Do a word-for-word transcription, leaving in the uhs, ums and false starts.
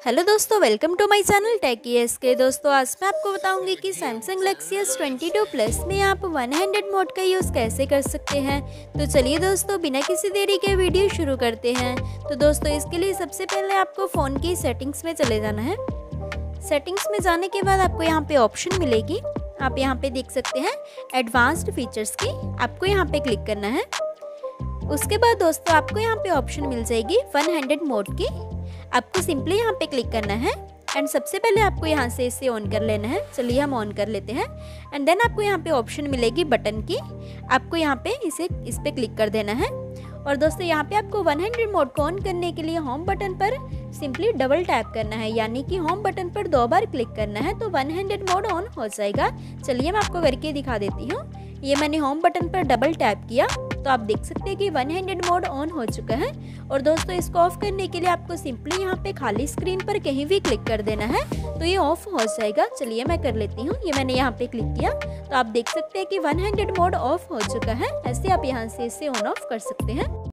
Hello दोस्तों, welcome to my channel tech S K. दोस्तों आज मैं आपको बताऊंगी कि Samsung Galaxy S twenty two plus में आप वन हैंडेड मोड का यूज़ कैसे कर सकते हैं। तो चलिए दोस्तों, बिना किसी देरी के वीडियो शुरू करते हैं। तो दोस्तों इसके लिए सबसे पहले आपको फ़ोन की सेटिंग्स में चले जाना है। सेटिंग्स में जाने के बाद आपको यहाँ पे ऑप्शन मिलेगी, आप यहाँ पे देख सकते हैं एडवांस्ड फीचर्स की, आपको यहाँ पे क्लिक करना है। उसके बाद दोस्तों आपको यहाँ पे ऑप्शन मिल जाएगी वन हैंडेड मोड की, आपको सिंपली यहाँ पे क्लिक करना है एंड सबसे पहले आपको यहाँ से इसे ऑन कर लेना है। चलिए हम ऑन कर लेते हैं एंड देन आपको यहाँ पे ऑप्शन मिलेगी बटन की, आपको यहाँ पे इसे इस पे क्लिक कर देना है। और दोस्तों यहाँ पे आपको वन हैंडेड मोड को ऑन करने के लिए होम बटन पर सिंपली डबल टैप करना है, यानी कि होम बटन पर दो बार क्लिक करना है तो वन हैंडेड मोड ऑन हो जाएगा। चलिए मैं आपको करके दिखा देती हूँ। ये मैंने होम बटन पर डबल टैप किया तो आप देख सकते हैं कि वन हैंडेड मोड ऑन हो चुका है। और दोस्तों इसको ऑफ करने के लिए आपको सिंपली यहाँ पे खाली स्क्रीन पर कहीं भी क्लिक कर देना है तो ये ऑफ हो जाएगा। चलिए मैं कर लेती हूँ, ये मैंने यहाँ पे क्लिक किया तो आप देख सकते हैं कि वन हैंडेड मोड ऑफ हो चुका है। ऐसे आप यहाँ से इसे ऑन ऑफ कर सकते हैं।